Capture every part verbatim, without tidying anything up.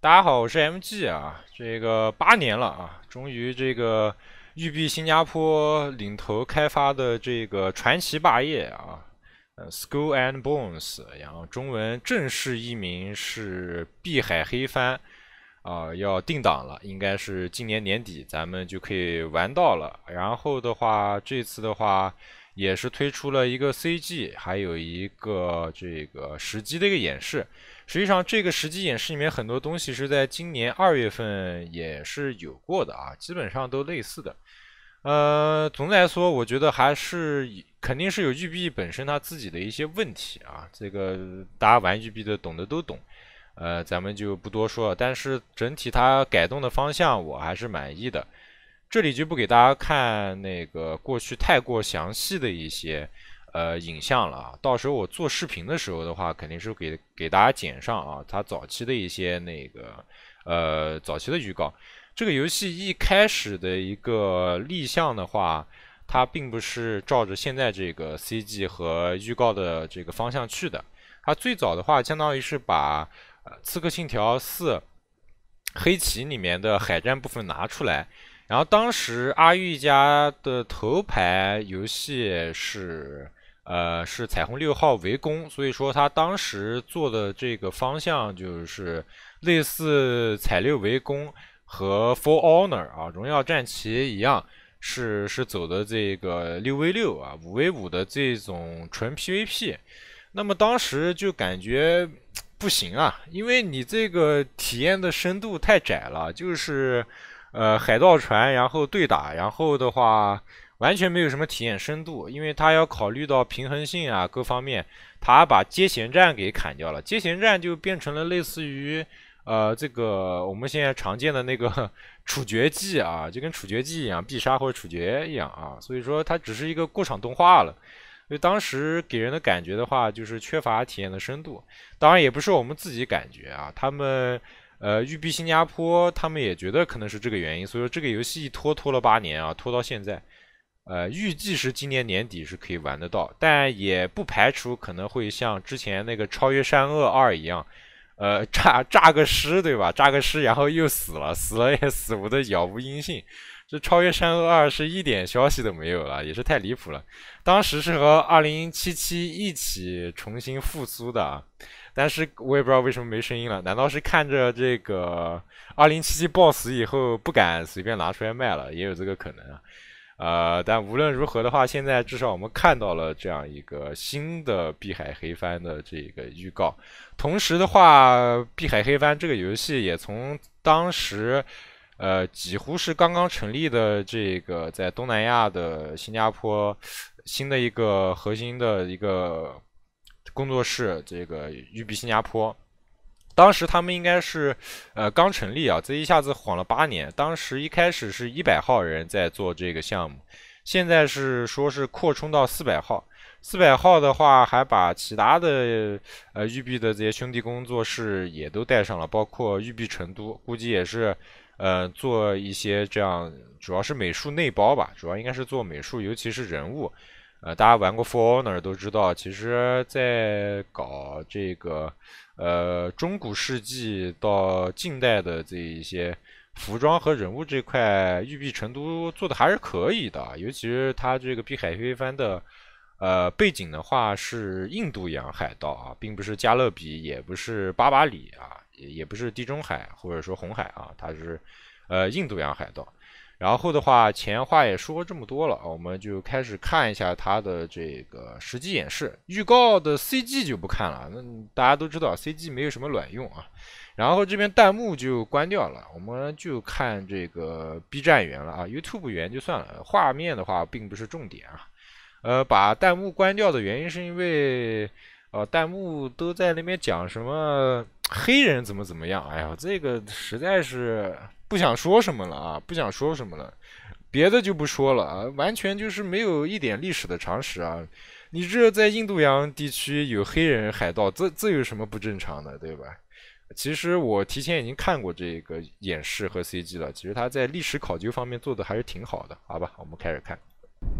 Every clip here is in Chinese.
大家好，我是 M G 啊，这个八年了啊，终于这个育碧新加坡领头开发的这个传奇霸业啊，呃，Skull and Bones，然后中文正式译名是碧海黑帆啊，要定档了，应该是今年年底咱们就可以玩到了。然后的话，这次的话也是推出了一个 C G，还有一个这个实机的一个演示。实际上，这个实际演示里面很多东西是在今年二月份也是有过的啊，基本上都类似的。呃，总的来说，我觉得还是肯定是有育碧本身它自己的一些问题啊，这个大家玩育碧的懂的都懂，呃，咱们就不多说了。但是整体它改动的方向我还是满意的。这里就不给大家看那个过去太过详细的一些呃影像了啊，到时候我做视频的时候的话，肯定是给给大家剪上啊，它早期的一些那个呃早期的预告。这个游戏一开始的一个立项的话，它并不是照着现在这个 C G 和预告的这个方向去的。它最早的话，相当于是把呃《刺客信条四》黑旗里面的海战部分拿出来。然后当时阿玉家的头牌游戏是呃是彩虹六号围攻，所以说他当时做的这个方向就是类似彩六围攻和 For Honor 啊荣耀战旗一样，是是走的这个六 v 六啊五 v 五的这种纯 P V P。那么当时就感觉不行啊，因为你这个体验的深度太窄了，就是呃海盗船，然后对打，然后的话完全没有什么体验深度，因为它要考虑到平衡性啊各方面，它把接衔战给砍掉了，接衔战就变成了类似于呃这个我们现在常见的那个处决技啊，就跟处决技一样，必杀或者处决一样啊，所以说它只是一个过场动画了。所以当时给人的感觉的话，就是缺乏体验的深度。当然也不是我们自己感觉啊，他们呃育碧新加坡他们也觉得可能是这个原因，所以说这个游戏一拖拖了八年啊，拖到现在，呃预计是今年年底是可以玩得到，但也不排除可能会像之前那个超越善恶二一样，呃炸炸个尸对吧？炸个尸然后又死了，死了也死无的杳无音信。这超越善恶二是一点消息都没有了，也是太离谱了。当时是和二零七七一起重新复苏的啊，但是我也不知道为什么没声音了，难道是看着这个二零七七 boss 以后不敢随便拿出来卖了，也有这个可能啊。呃，但无论如何的话，现在至少我们看到了这样一个新的碧海黑帆的这个预告。同时的话，碧海黑帆这个游戏也从当时呃，几乎是刚刚成立的这个在东南亚的新加坡新的一个核心的一个工作室，这个育碧新加坡。当时他们应该是呃刚成立啊，这一下子晃了八年。当时一开始是一百号人在做这个项目，现在是说是扩充到四百号。四百号的话，还把其他的呃育碧的这些兄弟工作室也都带上了，包括育碧成都，估计也是呃做一些这样，主要是美术内包吧，主要应该是做美术，尤其是人物。呃，大家玩过 For Honor 都知道，其实在搞这个呃中古世纪到近代的这一些服装和人物这块，育碧成都做的还是可以的，尤其是它这个碧海黑帆的。呃，背景的话是印度洋海盗啊，并不是加勒比，也不是巴巴里啊，也也不是地中海或者说红海啊，它是呃印度洋海盗。然后的话，前话也说这么多了，我们就开始看一下它的这个实际演示。预告的 C G 就不看了，那大家都知道 C G 没有什么卵用啊。然后这边弹幕就关掉了，我们就看这个 B 站源了啊 ，YouTube 源就算了，画面的话并不是重点啊。呃，把弹幕关掉的原因是因为，呃，弹幕都在那边讲什么黑人怎么怎么样，哎呀，这个实在是不想说什么了啊，不想说什么了，别的就不说了啊，完全就是没有一点历史的常识啊。你这在印度洋地区有黑人海盗，这这有什么不正常的，对吧？其实我提前已经看过这个演示和 C G 了，其实他在历史考究方面做的还是挺好的，好吧，我们开始看。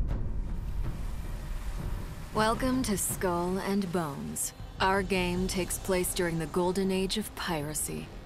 Welcome to Skull and Bones. Our game takes place during the golden age of piracy.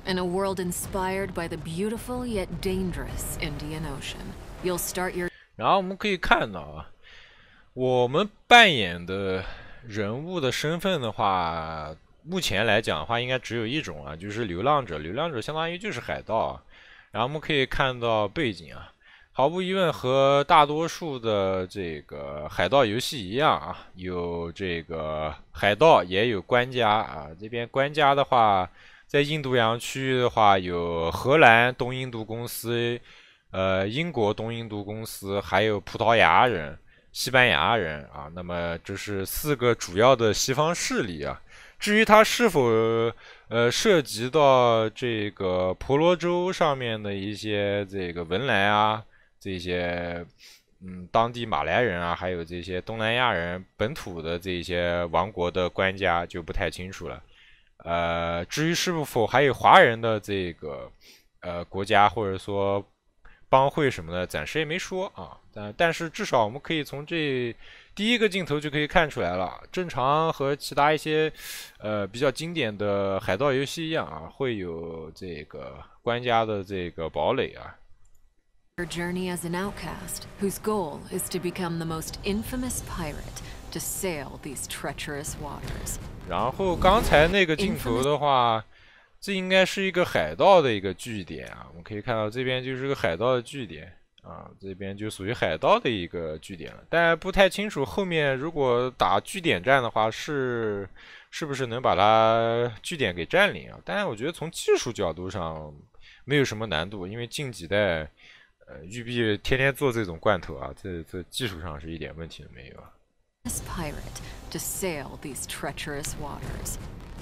In a world inspired by the beautiful yet dangerous Indian Ocean, you'll start your. 然后我们可以看到啊，我们扮演的人物的身份的话，目前来讲的话，应该只有一种啊，就是流浪者。流浪者相当于就是海盗啊。然后我们可以看到背景啊，毫无疑问和大多数的这个海盗游戏一样啊，有这个海盗，也有官家啊。这边官家的话，在印度洋区域的话，有荷兰东印度公司。呃，英国东印度公司，还有葡萄牙人、西班牙人啊，那么这是四个主要的西方势力啊。至于它是否呃涉及到这个婆罗洲上面的一些这个文莱啊，这些嗯当地马来人啊，还有这些东南亚人本土的这些王国的官家就不太清楚了。呃，至于是否还有华人的这个呃国家或者说帮会什么的，暂时也没说啊，但但是至少我们可以从这第一个镜头就可以看出来了，正常和其他一些呃比较经典的海盗游戏一样啊，会有这个官家的这个堡垒啊。 Your journey as an outcast, whose goal is to become the most infamous pirate to sail these treacherous waters. 然后刚才那个镜头的话。这应该是一个海盗的一个据点啊，我们可以看到这边就是个海盗的据点啊，这边就属于海盗的一个据点了，但不太清楚后面如果打据点战的话是是不是能把它据点给占领啊？但是我觉得从技术角度上没有什么难度，因为近几代呃育碧天天做这种罐头啊，这这技术上是一点问题都没有啊。 This pirate to sail these treacherous waters.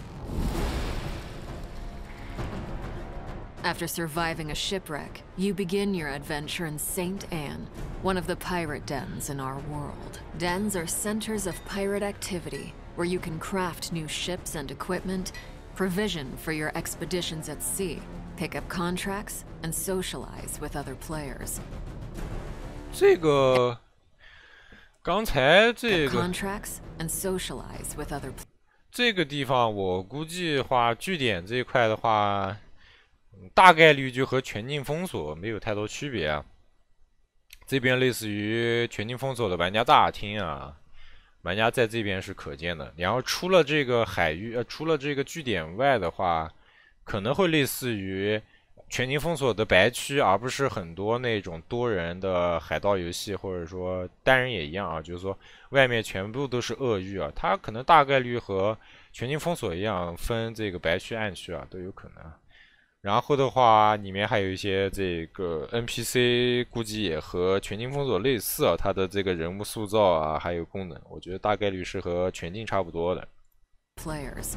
After surviving a shipwreck, you begin your adventure in Saint Anne, one of the pirate dens in our world. Dens are centers of pirate activity, where you can craft new ships and equipment, provision for your expeditions at sea, pick up contracts, and socialize with other players. 这个刚才这个 contracts and socialize with other. 这个地方我估计话据点这一块的话。大概率就和全境封锁没有太多区别啊。这边类似于全境封锁的玩家大厅啊，玩家在这边是可见的。然后除了这个海域，呃，除了这个据点外的话，可能会类似于全境封锁的白区，而不是很多那种多人的海盗游戏，或者说单人也一样啊。就是说外面全部都是鳄鱼啊，它可能大概率和全境封锁一样，分这个白区、暗区啊都有可能。然后的话，里面还有一些这个 N P C， 估计也和全境封锁类似啊，它的这个人物塑造啊，还有功能，我觉得大概率是和全境差不多的。 Players.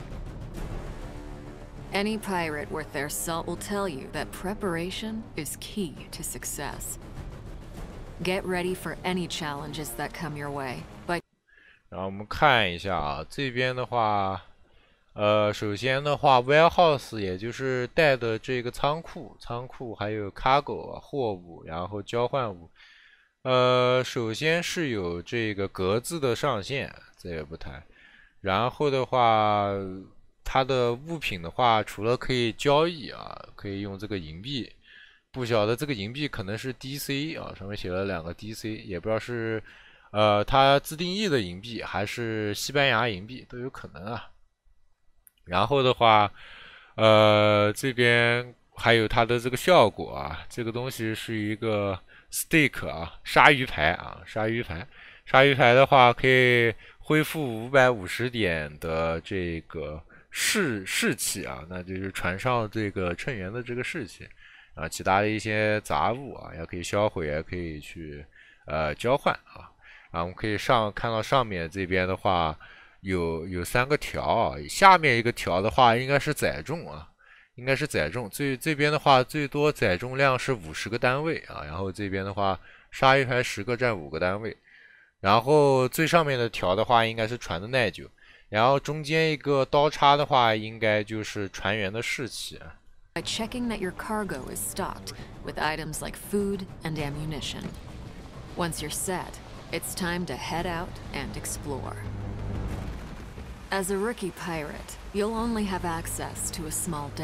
Any pirate worth their salt will tell you that preparation is key to success. Get ready for any challenges that come your way. But 然后我们看一下啊，这边的话。呃，首先的话 ，warehouse 也就是带的这个仓库，仓库还有 cargo 啊，货物，然后交换物。呃，首先是有这个格子的上限，这也不谈。然后的话，它的物品的话，除了可以交易啊，可以用这个银币。不晓得这个银币可能是 D C 啊，上面写了两个 D C， 也不知道是呃它自定义的银币还是西班牙银币，都有可能啊。然后的话，呃，这边还有它的这个效果啊，这个东西是一个 stick 啊，鲨鱼牌啊，鲨鱼牌，鲨鱼牌的话可以恢复五百五十点的这个士士气啊，那就是船上这个乘员的这个士气啊，其他的一些杂物啊，也可以销毁，也可以去呃交换啊，啊，我们可以上看到上面这边的话。有有三个条啊，下面一个条的话应该是载重啊，应该是载重。最这边的话最多载重量是五十个单位啊，然后这边的话鲨鱼牌十个占五个单位，然后最上面的条的话应该是船的耐久，然后中间一个刀叉的话应该就是船员的士气啊。 By checking that your cargo is stocked with items like food and ammunition. Once you're set, it's time to head out and explore. As a rookie pirate, you'll only have access to a small dhow,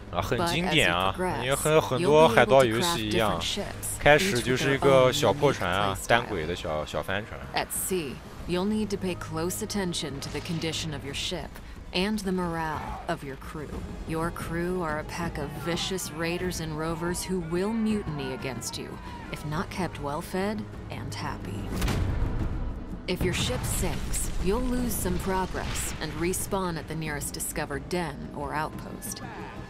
啊，很 But 经 as 典 you 啊，因为 progress, 和很 you'll 多 be 海 able 盗 to 游 craft 戏一样， different ships, 开始 each 就 with 是一 their 个 own 小破 unique 船啊， playstyle. 单轨的小小帆船。 At sea, you'll need to pay close attention to the condition of your ship and the morale of your crew. Your crew are a pack of vicious raiders and rovers who will mutiny against you, if not kept well-fed and happy. If your ship sinks, you'll lose some progress and respawn at the nearest discovered den or outpost.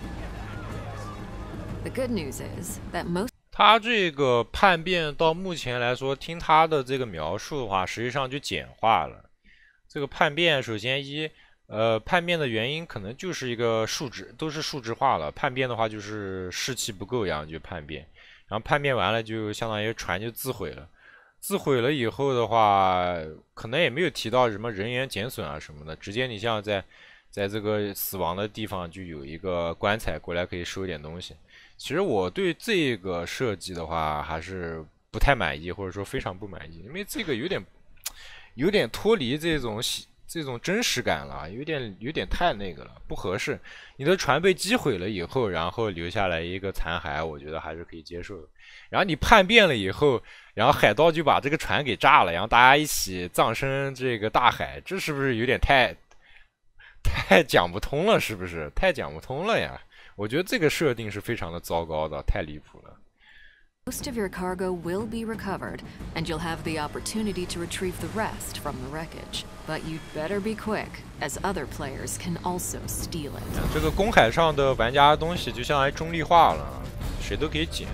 The good news is that most 它这个叛变到目前来说，听它的这个描述的话，实际上就简化了。这个叛变，首先一，呃，叛变的原因可能就是一个数值，都是数值化了。叛变的话就是士气不够，然后就叛变，然后叛变完了就相当于船就自毁了。自毁了以后的话，可能也没有提到什么人员减损啊什么的，直接你像在在这个死亡的地方就有一个棺材过来可以收点东西。其实我对这个设计的话还是不太满意，或者说非常不满意，因为这个有点有点脱离这种这种真实感了，有点有点太那个了，不合适。你的船被击毁了以后，然后留下来一个残骸，我觉得还是可以接受的。然后你叛变了以后，然后海盗就把这个船给炸了，然后大家一起葬身这个大海，这是不是有点太太讲不通了？是不是太讲不通了呀？我觉得这个设定是非常的糟糕的，太离谱了。 Most of your cargo will be recovered, and you'll have the opportunity to retrieve the rest from the wreckage. But you'd better be quick, as other players can also steal it. 这个公海上的玩家的东西就相当于中立化了，谁都可以捡。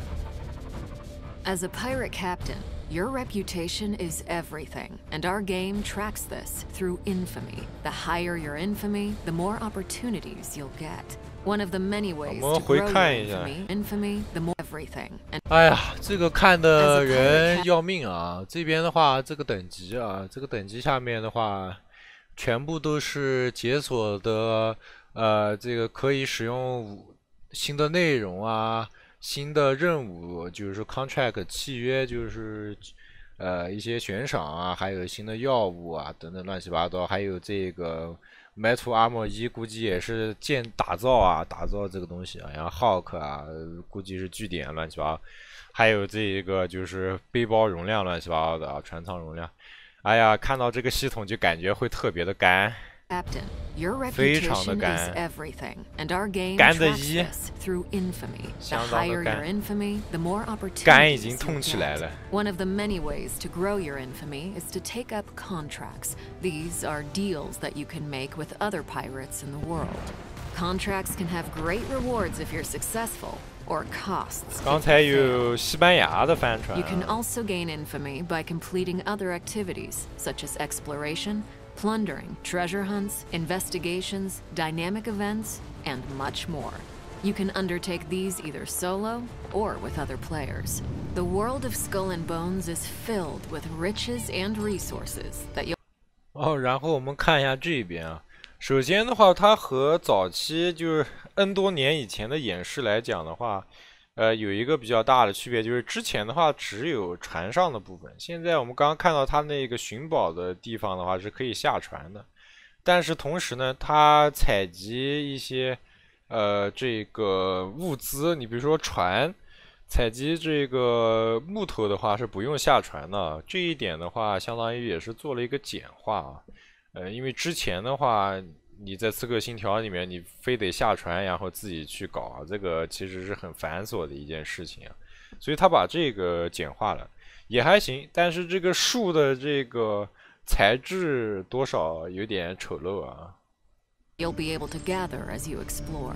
As a pirate captain, your reputation is everything, and our game tracks this through infamy. The higher your infamy, the more opportunities you'll get. One of the many ways to grow your infamy, infamy, the more everything. 哎呀，这个看的人要命啊！这边的话，这个等级啊，这个等级下面的话，全部都是解锁的，呃，这个可以使用新的内容啊，新的任务，就是说 contract 契约，就是呃一些悬赏啊，还有新的药物啊等等乱七八糟，还有这个。Metal Armor 一估计也是建打造啊，打造这个东西啊，然后 Hawk 啊，估计是据点乱七八糟，还有这一个就是背包容量乱七八糟的啊，船舱容量，哎呀，看到这个系统就感觉会特别的干。 Captain, your reputation is everything, and our game tracks this through infamy. The higher your infamy, the more opportunities you get. One of the many ways to grow your infamy is to take up contracts. These are deals that you can make with other pirates in the world. Contracts can have great rewards if you're successful, or costs. 刚才有西班牙的帆船。 You can also gain infamy by completing other activities, such as exploration, plundering, treasure hunts, investigations, dynamic events, and much more. You can undertake these either solo or with other players. The world of Skull and Bones is filled with riches and resources that you'll... 哦，然后我们看一下这边啊。首先的话，它和早期就是 N 多年以前的演示来讲的话，呃，有一个比较大的区别，就是之前的话只有船上的部分，现在我们刚刚看到它那个寻宝的地方的话是可以下船的，但是同时呢，它采集一些呃这个物资，你比如说船，采集这个木头的话是不用下船的，这一点的话相当于也是做了一个简化啊，呃，因为之前的话。你在刺客信条里面，你非得下船，然后自己去搞啊，这个其实是很繁琐的一件事情啊，所以他把这个简化了，也还行。但是这个树的这个材质多少有点丑陋啊。 You'll be able to gather as you explore.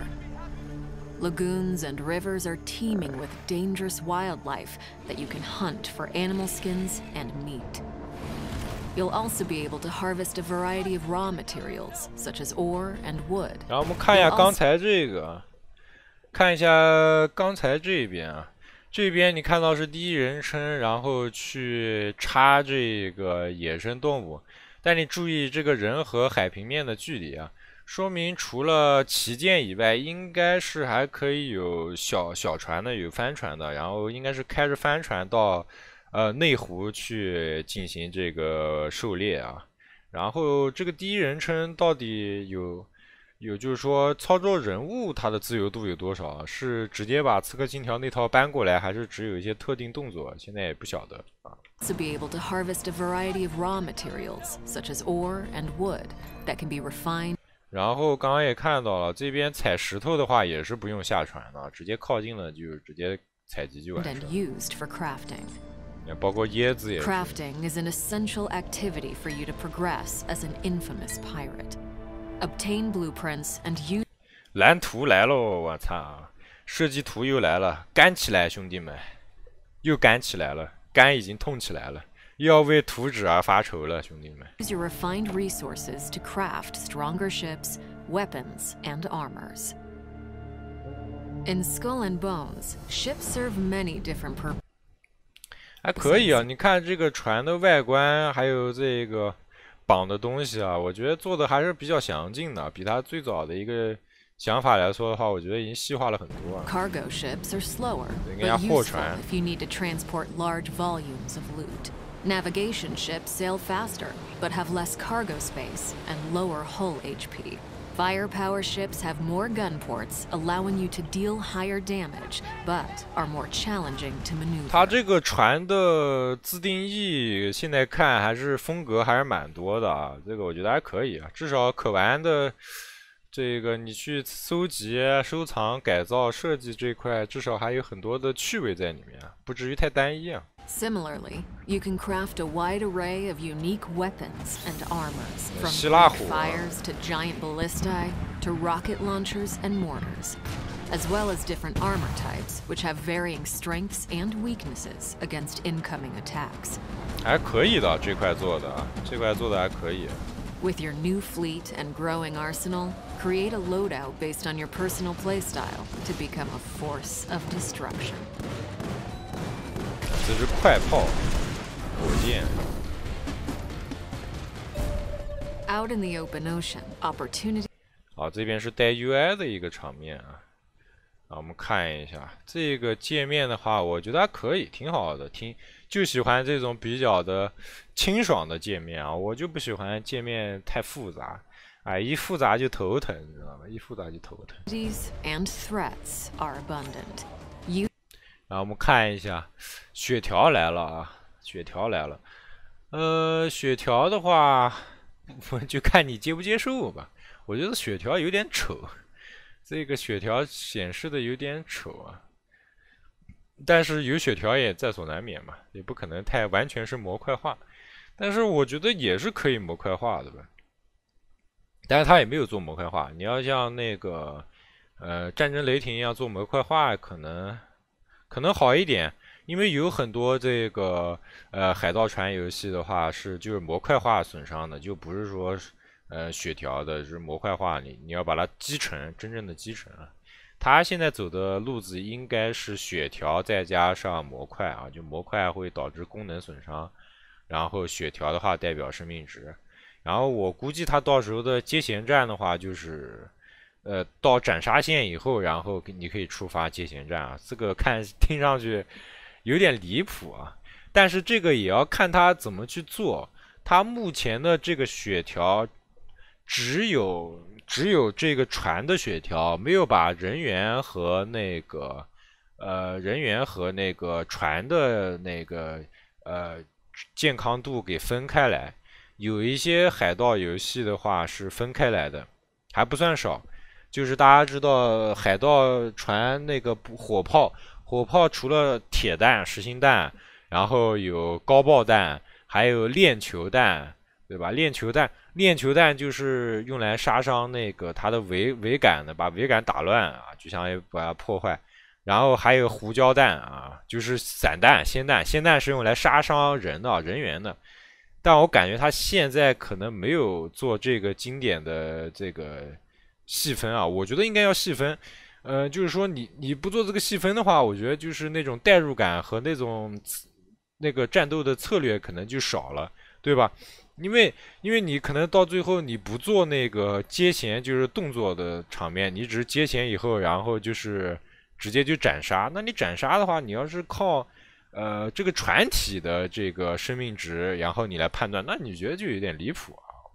Lagoons and rivers are teeming with dangerous wildlife that you can hunt for animal skins and meat. You'll also be able to harvest a variety of raw materials, such as ore and wood. 然后我们看一下刚才这个，看一下刚才这边啊，这边你看到是第一人称，然后去插这个野生动物，但你注意这个人和海平面的距离啊，说明除了旗舰以外，应该是还可以有小小船的，有帆船的，然后应该是开着帆船到。呃，内湖去进行这个狩猎啊，然后这个第一人称到底有有就是说操作人物它的自由度有多少？是直接把刺客信条那套搬过来，还是只有一些特定动作？现在也不晓得啊。 To be able to harvest a variety of raw materials, such as ore and wood, that can be refined. 然后刚刚也看到了，这边采石头的话也是不用下船的，直接靠近了就直接采集就完事 And 了。 used for crafting. 包括椰子也是。 Crafting is an essential activity for you to progress as an infamous pirate. Obtain blueprints and use. 蓝图来喽！我操，设计图又来了，干起来，兄弟们，又干起来了，肝已经痛起来了，又要为图纸而发愁了，兄弟们。 Use your refined resources to craft stronger ships, weapons, and armors. In Skull and Bones, ships serve many different purposes. 还可以啊，你看这个船的外观，还有这个绑的东西啊，我觉得做的还是比较详尽的，比它最早的一个想法来说的话，我觉得已经细化了很多。 Cargo ships are slower, 应该 but 货 useful 船。 if you need to transport large volumes of loot. Navigation ships sail faster, but have less cargo space and lower hull H P. Firepower ships have more gun ports, allowing you to deal higher damage, but are more challenging to 它 maneuver. 这个船的自定义现在看还是风格还是蛮多的啊，这个我觉得还可以啊，至少可玩的这个你去搜集、收藏、改造、设计这块，至少还有很多的趣味在里面，不至于太单一啊。 Similarly, you can craft a wide array of unique weapons and armors, from 希腊 Greek 火啊。 fires to giant ballistae to rocket launchers and mortars, as well as different armor types, which have varying strengths and weaknesses against incoming attacks. 还可以的，这块做的，这块做的还可以。 With your new fleet and growing arsenal, create a loadout based on your personal playstyle to become a force of destruction. 这是快炮、火箭。 Out in the open ocean, opportunity. 好，这边是带 U I 的一个场面啊。啊，我们看一下这个界面的话，我觉得还可以，挺好的，挺就喜欢这种比较的清爽的界面啊。我就不喜欢界面太复杂，哎，一复杂就头疼，你知道吗？一复杂就头疼。 And threats are abundant. You 然后我们看一下，血条来了啊，血条来了。呃，血条的话，就看你接不接受吧。我觉得血条有点丑，这个血条显示的有点丑啊。但是有血条也在所难免嘛，也不可能太完全是模块化。但是我觉得也是可以模块化的吧。但是他也没有做模块化。你要像那个呃战争雷霆一样做模块化，可能。 可能好一点，因为有很多这个呃海盗船游戏的话是就是模块化损伤的，就不是说呃血条的，是模块化你你要把它击沉，真正的击沉啊。它现在走的路子应该是血条再加上模块啊，就模块会导致功能损伤，然后血条的话代表生命值，然后我估计它到时候的接衔战的话就是。 呃，到斩杀线以后，然后你可以触发接衔战啊，这个看听上去有点离谱啊，但是这个也要看他怎么去做。他目前的这个血条只有只有这个船的血条，没有把人员和那个呃人员和那个船的那个呃健康度给分开来。有一些海盗游戏的话是分开来的，还不算少。 就是大家知道海盗船那个火炮，火炮除了铁弹、实心弹，然后有高爆弹，还有链球弹，对吧？链球弹，链球弹就是用来杀伤那个它的桅桅杆的，把桅杆打乱啊，就相当于把它破坏。然后还有胡椒弹啊，就是散弹、霰弹，霰弹是用来杀伤人的人员的。但我感觉他现在可能没有做这个经典的这个。 细分啊，我觉得应该要细分，呃，就是说你你不做这个细分的话，我觉得就是那种代入感和那种那个战斗的策略可能就少了，对吧？因为因为你可能到最后你不做那个接衔，就是动作的场面，你只是接衔以后，然后就是直接就斩杀。那你斩杀的话，你要是靠呃这个船体的这个生命值，然后你来判断，那你觉得就有点离谱啊。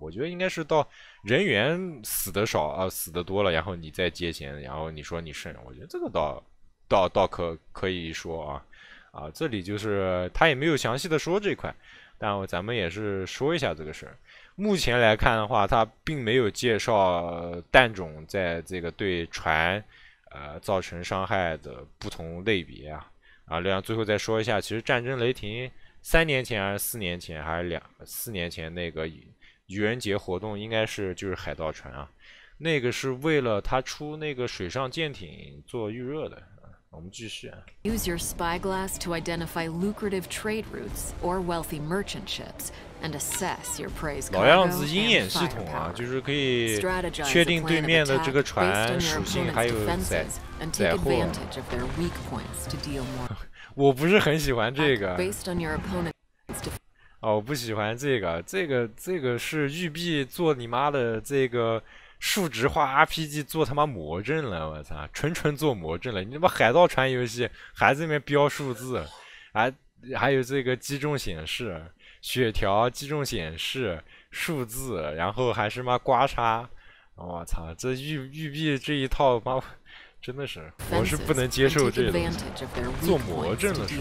我觉得应该是到人员死的少啊，死的多了，然后你再接钱，然后你说你胜，我觉得这个倒倒倒可可以说啊啊，这里就是他也没有详细的说这块，但咱们也是说一下这个事儿。目前来看的话，他并没有介绍弹种在这个对船呃造成伤害的不同类别啊啊，这样最后再说一下，其实战争雷霆三年前还是四年前还是两四年前那个愚人节活动应该是就是海盗船啊，那个是为了他出那个水上舰艇做预热的。我们继续啊。 Use your spyglass to identify lucrative trade routes or wealthy merchant ships, and assess your prey's cargo 老样子鹰 and 眼系统啊， firepower. 就是可以 Strategize 确 a 定 plan 对 of 面的 attack 这个 based 船 on your 属性 opponent's 还有载 defenses and 载 take 货。 advantage of their weak points to deal more. 我不是很喜欢这个 Based on your opponent's defenses. 哦，我不喜欢这个，这个这个是育碧做你妈的这个数值化 R P G 做他妈魔怔了，我操，纯纯做魔怔了！你他妈海盗船游戏还在那边标数字，还还有这个击中显示、血条击中显示、数字，然后还是妈刮痧，我操，这育育碧这一套妈真的是，我是不能接受这个东西，做魔怔了是。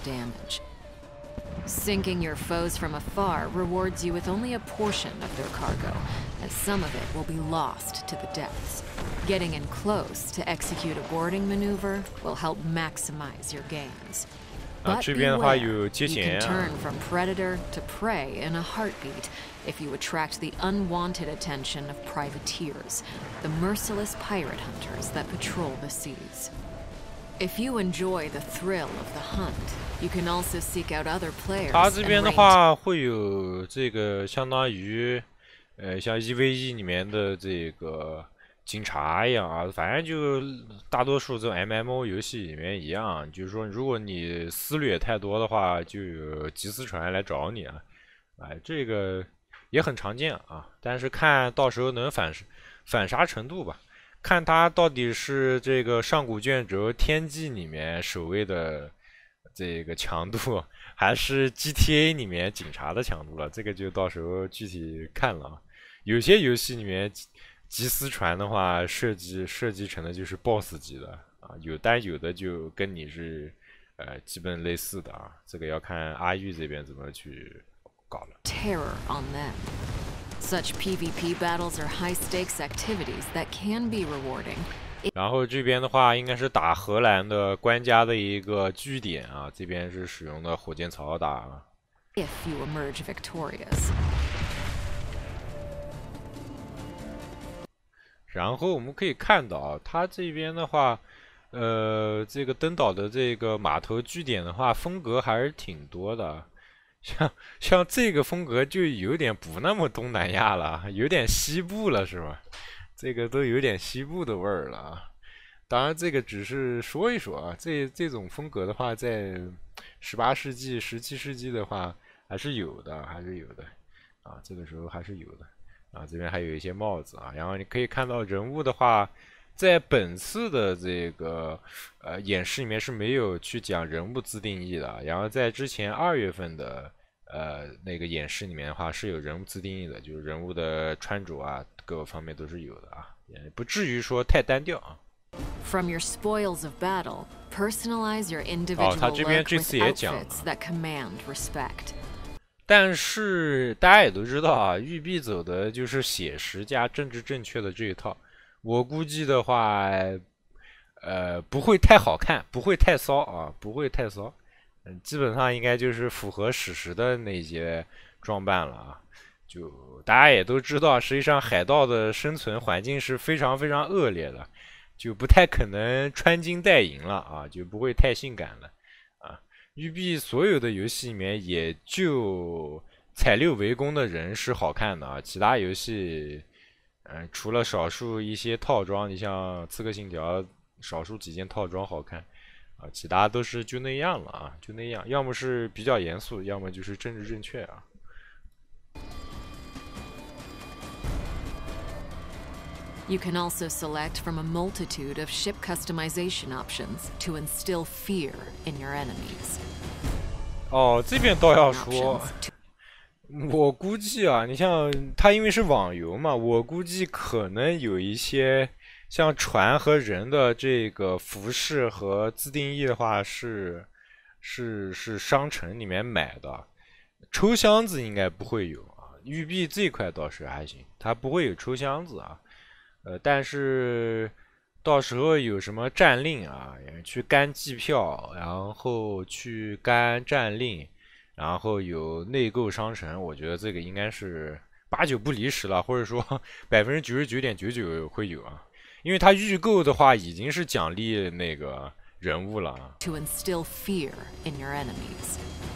Sinking your foes from afar rewards you with only a portion of their cargo, as some of it will be lost to the depths. Getting in close to execute a boarding maneuver will help maximize your gains. 啊， But 这边的话 beware, 有接 you 钱 can 啊。 turn from predator to prey in a heartbeat if you attract the unwanted attention of privateers, the merciless pirate hunters that patrol the seas. If you enjoy the thrill of the hunt, you can also seek out other players. 它这边的 and 话会有这个相当于，呃，像 E V E 里面的这个警察一样啊，反正就大多数这种 M M O 游戏里面一样，就是说如果你思虑太多的话，就有缉私船来找你啊，哎，这个也很常见啊，但是看到时候能反反杀程度吧。 看他到底是这个上古卷轴天际里面守卫的这个强度，还是 G T A 里面警察的强度了，这个就到时候具体看了啊。有些游戏里面缉私船的话，设计设计成的就是 boss 级的啊，有但有的就跟你是呃基本类似的啊，这个要看阿玉这边怎么去搞了。 terror on them. Such PvP battles are high-stakes activities that can be rewarding. 然后这边的话，应该是打荷兰的官家的一个据点啊，这边是使用的火箭槽打啊。 If you emerge victorious. 然后我们可以看到啊，它这边的话，呃，这个登岛的这个码头据点的话，风格还是挺多的。 像像这个风格就有点不那么东南亚了，有点西部了，是吧？这个都有点西部的味儿了啊。当然，这个只是说一说啊。这这种风格的话，在十八世纪、十七世纪的话还是有的，还是有的啊。这个时候还是有的啊。这边还有一些帽子啊。然后你可以看到人物的话，在本次的这个呃演示里面是没有去讲人物自定义的，然后在之前二月份的呃那个演示里面的话是有人物自定义的，就是人物的穿着啊各个方面都是有的啊，也不至于说太单调啊。 From your spoils of battle, personalize your individual look with outfits that command respect. 但是大家也都知道啊，育碧走的就是写实加政治正确的这一套。 我估计的话，呃，不会太好看，不会太骚啊，不会太骚，嗯，基本上应该就是符合史实的那些装扮了啊。就大家也都知道，实际上海盗的生存环境是非常非常恶劣的，就不太可能穿金戴银了啊，就不会太性感了啊。育碧所有的游戏里面，也就彩六围攻的人是好看的啊，其他游戏。 嗯，除了少数一些套装，你像《刺客信条》，少数几件套装好看，啊，其他都是就那样了啊，就那样，要么是比较严肃，要么就是政治正确啊。 You can also select from a multitude of ship customization options to instill fear in your enemies. 哦，这边倒要说。 我估计啊，你像它因为是网游嘛，我估计可能有一些像船和人的这个服饰和自定义的话是是是商城里面买的，抽箱子应该不会有啊。育碧这块倒是还行，它不会有抽箱子啊。呃，但是到时候有什么战令啊，去干季票，然后去干战令。然后有内购商城，我觉得这个应该是八九不离十了，或者说百分之九十九点九九会有啊，因为它预购的话已经是奖励那个人物了啊。 To instill fear in your enemies.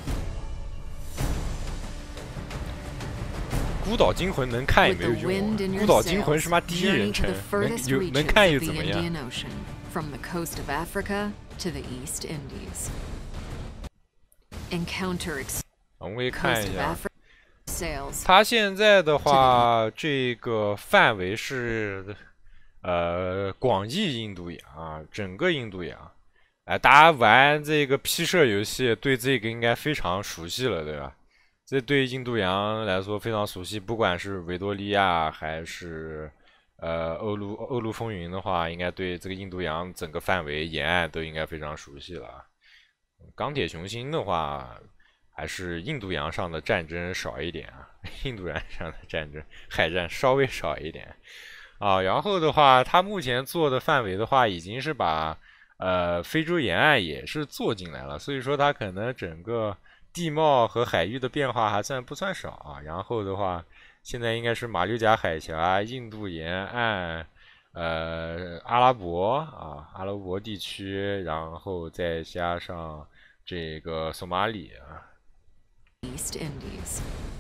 孤岛惊魂能看也没有用、啊，孤岛惊魂是妈第一人称，能有能看又怎么样 ？From the coast of Africa to the East Indies. Encounter 我们可以看一下， sales 它现在的话，这个范围是呃广义印度洋啊，整个印度洋。哎，大家玩这个 P 社游戏，对这个应该非常熟悉了，对吧？这对印度洋来说非常熟悉，不管是维多利亚还是呃欧陆欧陆风云的话，应该对这个印度洋整个范围沿岸都应该非常熟悉了。钢铁雄心的话，还是印度洋上的战争少一点啊，印度洋上的战争海战稍微少一点啊。然后的话，它目前做的范围的话，已经是把呃非洲沿岸也是做进来了，所以说它可能整个地貌和海域的变化还算不算少啊。然后的话，现在应该是马六甲海峡、印度沿岸。呃，阿拉伯啊，阿拉伯地区，然后再加上这个索马里啊 ，East Indies，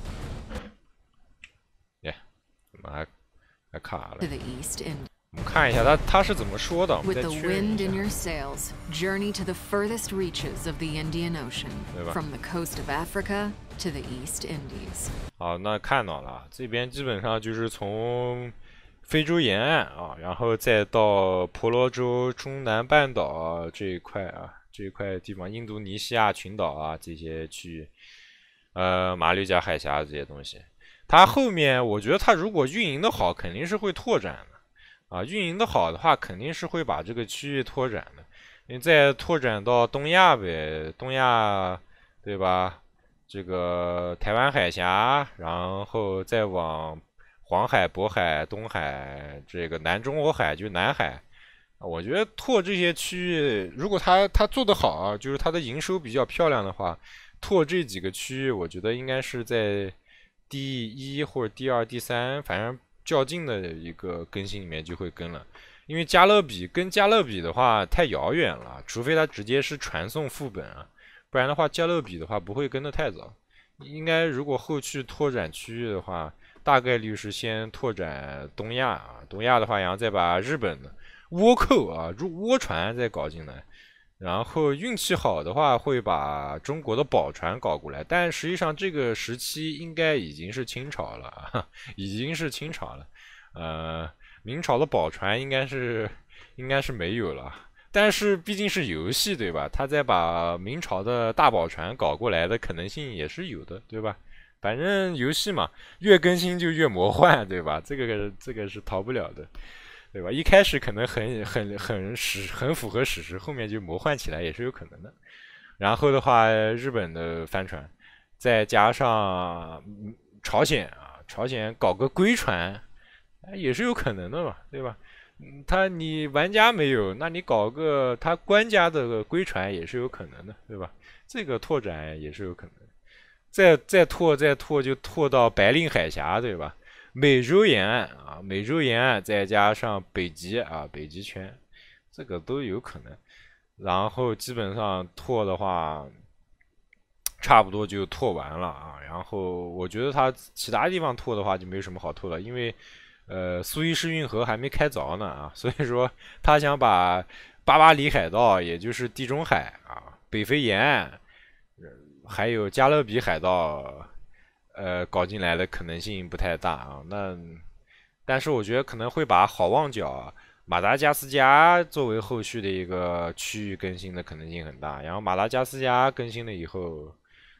耶，怎么还还卡了？ To the East Indies， 我们看一下他他是怎么说的，我们 With 再 the 确认 wind 一 in 下 your sails, journey to the furthest reaches of the Indian Ocean, 对吧？ from the coast of Africa to the East Indies。 好，那看到了，这边基本上就是从非洲沿岸啊，然后再到婆罗洲、中南半岛这一块啊，这一块地方，印度尼西亚群岛啊这些区域，呃，马六甲海峡这些东西，它后面我觉得它如果运营的好，肯定是会拓展的啊，运营的好的话，肯定是会把这个区域拓展的，你再拓展到东亚呗，东亚对吧？这个台湾海峡，然后再往。黄海、渤海、东海，这个南中国海就是南海，我觉得拓这些区域，如果他他做得好啊，就是他的营收比较漂亮的话，拓这几个区域，我觉得应该是在第一或者第二、第三，反正较近的一个更新里面就会跟了。因为加勒比跟加勒比的话太遥远了，除非他直接是传送副本啊，不然的话加勒比的话不会跟得太早。应该如果后续拓展区域的话。大概率是先拓展东亚啊，东亚的话，然后再把日本的倭寇啊、入倭船再搞进来，然后运气好的话会把中国的宝船搞过来，但实际上这个时期应该已经是清朝了，已经是清朝了，呃，明朝的宝船应该是应该是没有了，但是毕竟是游戏对吧？他再把明朝的大宝船搞过来的可能性也是有的，对吧？反正游戏嘛，越更新就越魔幻，对吧？这个这个是逃不了的，对吧？一开始可能很很很史很符合史实，后面就魔幻起来也是有可能的。然后的话，日本的帆船，再加上朝鲜啊，朝鲜搞个龟船，也是有可能的嘛，对吧？他你玩家没有，那你搞个他官家的龟船也是有可能的，对吧？这个拓展也是有可能的。再再拓再拓就拓到白令海峡，对吧？美洲沿岸啊，美洲沿岸再加上北极啊，北极圈，这个都有可能。然后基本上拓的话，差不多就拓完了啊。然后我觉得它其他地方拓的话就没什么好拓了，因为呃苏伊士运河还没开凿呢啊，所以说他想把巴巴里海盗，也就是地中海啊，北非沿岸。还有加勒比海盗，呃，搞进来的可能性不太大啊。那，但是我觉得可能会把好望角、马达加斯加作为后续的一个区域更新的可能性很大。然后马达加斯加更新了以后，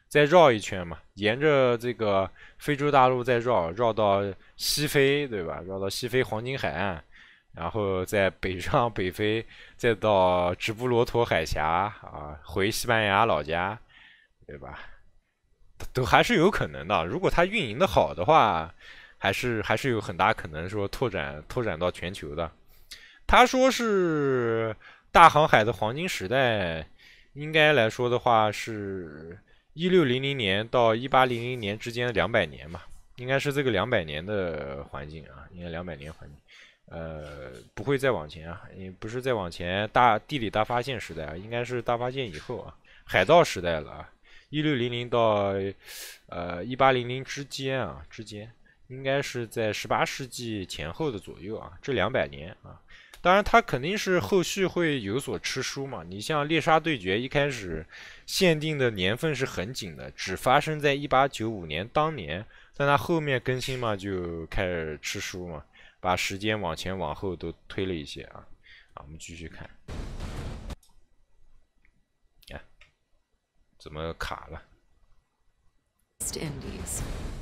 再绕一圈嘛，沿着这个非洲大陆再绕，绕到西非，对吧？绕到西非黄金海岸，然后再北上北非，再到直布罗陀海峡啊，回西班牙老家，对吧？都还是有可能的。如果它运营的好的话，还是还是有很大可能说拓展拓展到全球的。他说是大航海的黄金时代，应该来说的话是一六零零年到一八零零年之间的两百年嘛，应该是这个两百年的环境啊，应该两百年环境，呃，不会再往前啊，也不是再往前大地理大发现时代啊，应该是大发现以后啊，海盗时代了啊，一六零零到呃一八零零之间啊之间，应该是在十八世纪前后的左右啊，这两百年啊。当然，它肯定是后续会有所吃书嘛。你像猎杀对决一开始限定的年份是很紧的，只发生在一八九五年当年，但它后面更新嘛就开始吃书嘛，把时间往前往后都推了一些啊。啊，我们继续看，看、啊、怎么卡了？ Indies.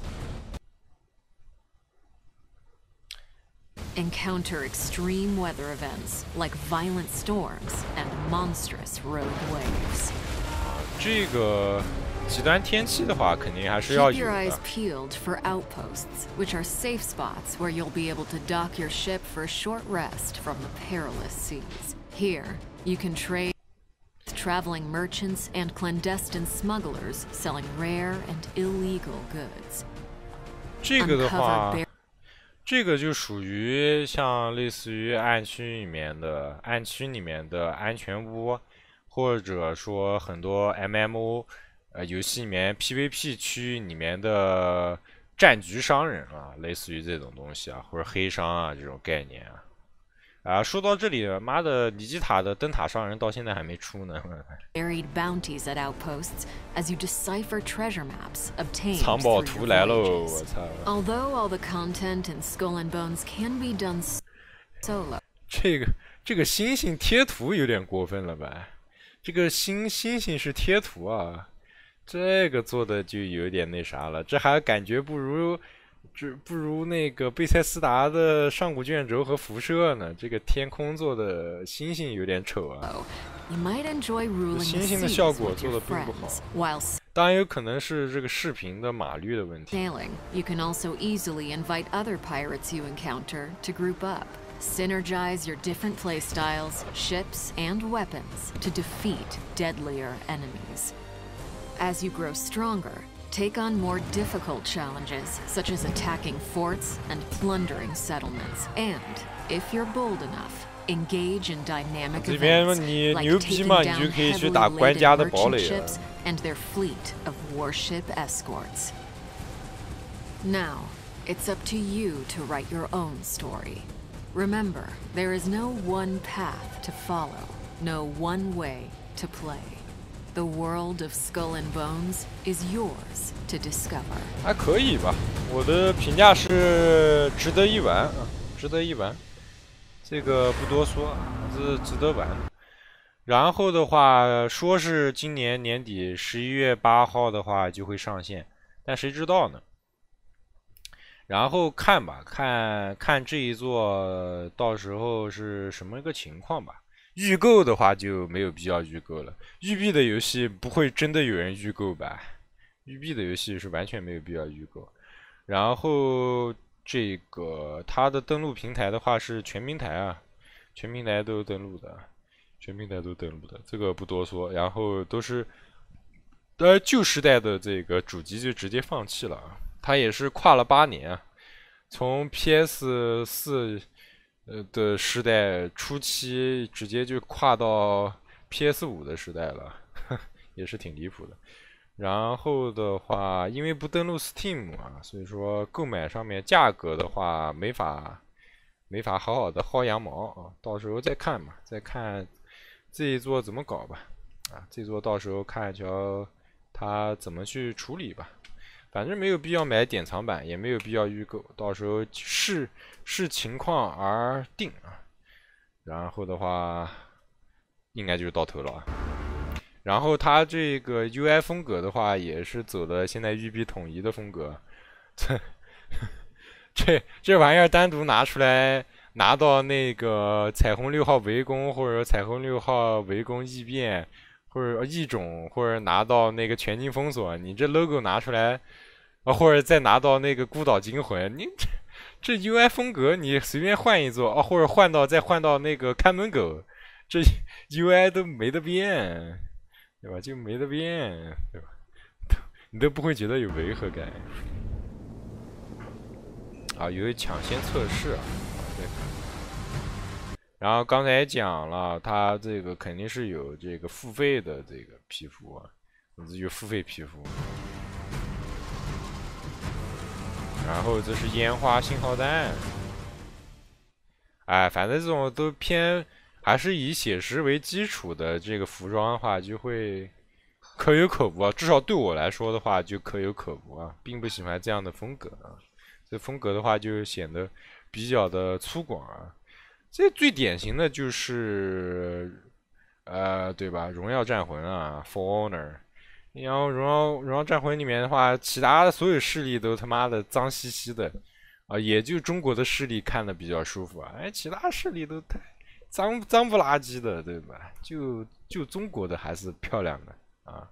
Encounter extreme weather events like violent storms and monstrous rogue waves. 这个极端天气的话，肯定还是要 Keep 有 your 的 eyes。peeled for outposts, which are safe spots where you'll be able to dock your ship for a short rest from the perilous seas. Here, you can trade with traveling merchants and clandestine smugglers selling rare and illegal goods. 这个的话 Uncover， 这个就属于像类似于暗区里面的暗区里面的安全屋，或者说很多 M M O 呃游戏里面 P V P 区里面的战局商人啊，类似于这种东西啊，或者黑商啊这种概念啊。啊，说到这里，妈的，尼基塔的灯塔商人到现在还没出呢。 buried bounties at outposts as you decipher treasure maps obtained 藏宝 through 图 your 来喽， voyages. 我操！ Although all the content in Skull and Bones can be done solo, 这个这个星星贴图有点过分了吧？这个星星星是贴图啊，这个做的就有点那啥了，这还感觉不如。这不如那个贝塞斯达的上古卷轴和辐射呢？这个天空做的星星有点丑啊。 you might enjoy ruling the 星星的 seas 效果 with 做 your 的并不好， friends. While 当然有可能是这个视频的码率的问题。 sailing, you can also easily invite other pirates you encounter to group up. Synergize your different playstyles, ships, and weapons to defeat deadlier enemies. As you grow stronger, take on more difficult challenges, such as attacking forts and plundering settlements. And, if you're bold enough, engage in dynamic 这边 events 你 like 牛逼 taking 嘛，你 down 就可以去 heavily 打官家 laden 的堡 merchant 垒了。 ships and their fleet of warship escorts. Now, it's up to you to write your own story. Remember, there is no one path to follow, no one way to play. The world of Skull and Bones is yours to discover. 还可以吧，我的评价是值得一玩啊，值得一玩。这个不多说啊，是值得玩。然后的话，说是今年年底十一月八号的话就会上线，但谁知道呢？然后看吧，看看这一座到时候是什么个情况吧。预购的话就没有必要预购了，育碧的游戏不会真的有人预购吧？育碧的游戏是完全没有必要预购。然后这个它的登录平台的话是全平台啊，全平台都登录的，全平台都登录的，这个不多说。然后都是，呃，旧时代的这个主机就直接放弃了啊，它也是跨了八年啊，从 P S 四。呃的时代初期直接就跨到 P S 五的时代了，呵也是挺离谱的。然后的话，因为不登录 Steam 啊，所以说购买上面价格的话没法没法好好的薅羊毛啊，到时候再看吧，再看这一座怎么搞吧。啊，这座到时候看一瞧他怎么去处理吧。反正没有必要买典藏版，也没有必要预购，到时候视视情况而定啊。然后的话，应该就是到头了啊。 然后它这个 U I 风格的话，也是走的现在育碧统一的风格。这这这玩意儿单独拿出来，拿到那个彩虹六号围攻，或者彩虹六号围攻异变，或者异种，或者拿到那个全境封锁，你这 logo 拿出来，啊，或者再拿到那个孤岛惊魂，你这这 U I 风格你随便换一座啊，或者换到再换到那个看门狗，这 U I 都没得变。对吧？就没得变，对吧？你都不会觉得有违和感啊！有抢先测试啊，对。然后刚才也讲了，它这个肯定是有这个付费的这个皮肤啊，有付费皮肤。然后这是烟花信号弹，哎，反正这种都偏。还是以写实为基础的这个服装的话，就会可有可无啊。至少对我来说的话，就可有可无啊，并不喜欢这样的风格啊。这风格的话，就显得比较的粗犷啊。这最典型的就是，呃，对吧？荣耀战魂啊 ，For Honor。然后荣耀荣耀战魂里面的话，其他的所有势力都他妈的脏兮兮的啊，也就中国的势力看的比较舒服啊。哎，其他势力都太。脏脏不拉几的，对吧？就就中国的还是漂亮的啊。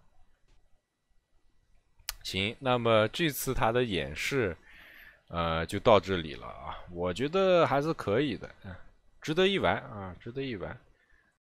行，那么这次他的演示，呃，就到这里了啊。我觉得还是可以的，值得一玩啊，值得一玩。